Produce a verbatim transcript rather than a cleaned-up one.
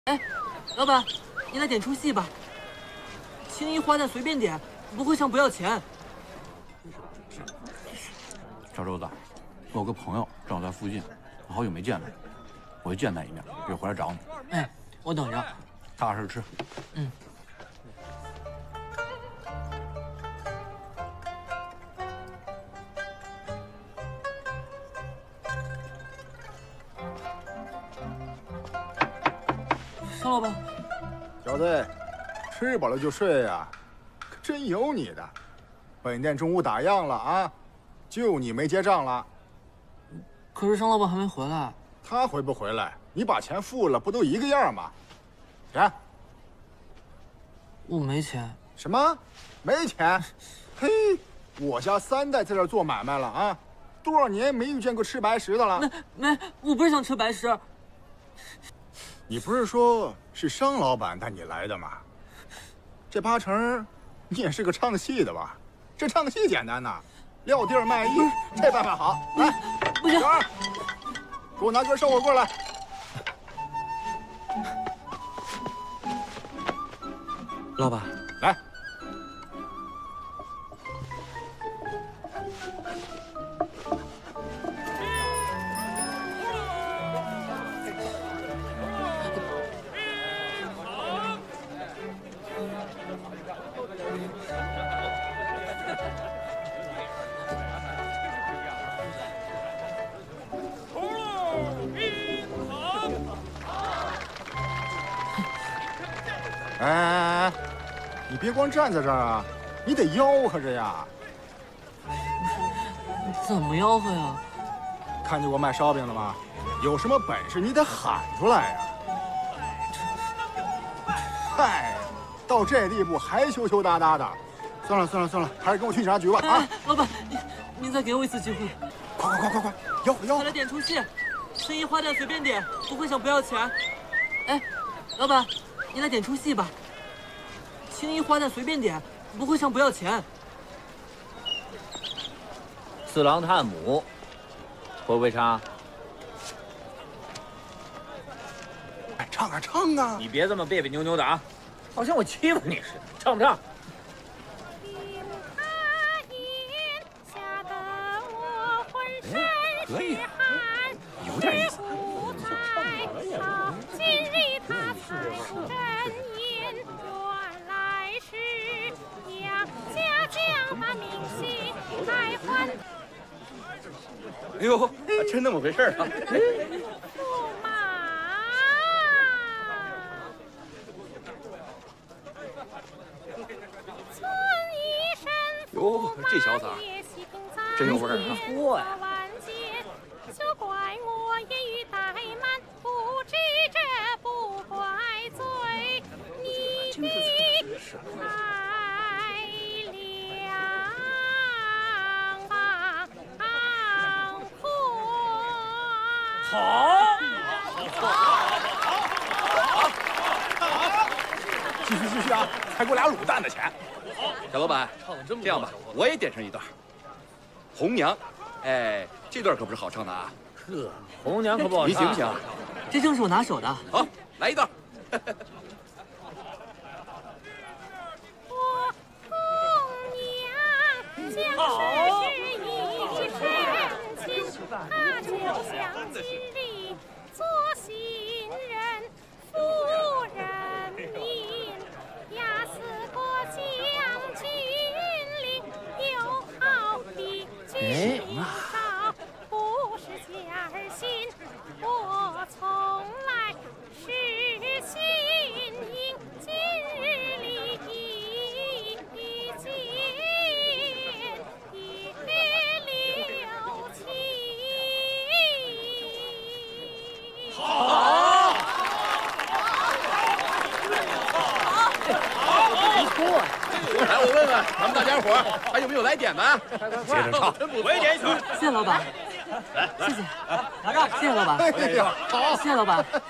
哎，老板，你来点出戏吧。轻易花旦随便点，不会上不要钱。 小周子，我有个朋友正好在附近，我好久没见他，我去见他一面，一会儿回来找你。 哎，我等着。 踏踏实实吃。 嗯。 邵老板， 小子，吃饱了就睡呀、啊，可真有你的！本店中午打烊了啊，就你没结账了。 可是商老板还没回来。 他回不回来，你把钱付了，不都一个样吗？钱？ 我没钱。 什么？没钱？嘿，我家三代在这儿做买卖了啊，多少年没遇见过吃白食的了。 没没，我不是想吃白食。 你不是说是商老板带你来的吗？这八成你也是个唱戏的吧？这唱戏简单呐，撂地儿卖艺，这办法好。来， 不行， 小二，给我拿根烧火棍来。 老板， 来。哎哎哎，你别光站在这儿啊，你得吆喝着呀。 怎么吆喝呀？ 看见过卖烧饼的吗？有什么本事你得喊出来呀！嗨，到这地步还羞羞答答的，算了算了算了，还是跟我去警察局吧。啊， 哎、老板，您您再给我一次机会。 快快快快快，吆喝吆喝！ 再来点出戏，生意花旦随便点，不会想不要钱。哎，老板。 您来点出戏吧，青衣花旦随便点，不会上不要钱。 四郎探母，会不会唱？ 哎，唱啊唱啊！ 你别这么别别扭扭的啊，好像我欺负你似的，唱不唱？ 可以啊，有点意思。 今日他才真言，原来是杨家将把明星来还。 哎呦，真那么回事啊！ 驸马。 哟，这小子真有味儿啊！ 错呀。 就怪我言语怠慢，不知这不怪罪你的太良放宽。 好， 继续继续啊！才给我俩卤蛋的钱。 小老板，这样吧，我也点上一段。红娘，哎。 这段可不是好唱的啊！ 呵，红娘可不好唱， 你行不行？ 这正是我拿手的。 好，来一段。 我红娘将世事一身尽，她就像今日做新人，夫人民压死过将军令，又好比君临。 不是假心，我从来是心应。今日里一见也留情。 好，好，不错。 来，我问问咱们大家伙还有没有来点的？ 接着唱， 我也点一曲。 谢谢老板。 来， 谢谢，拿着，谢谢老板。 哎呀，好， 谢谢老板。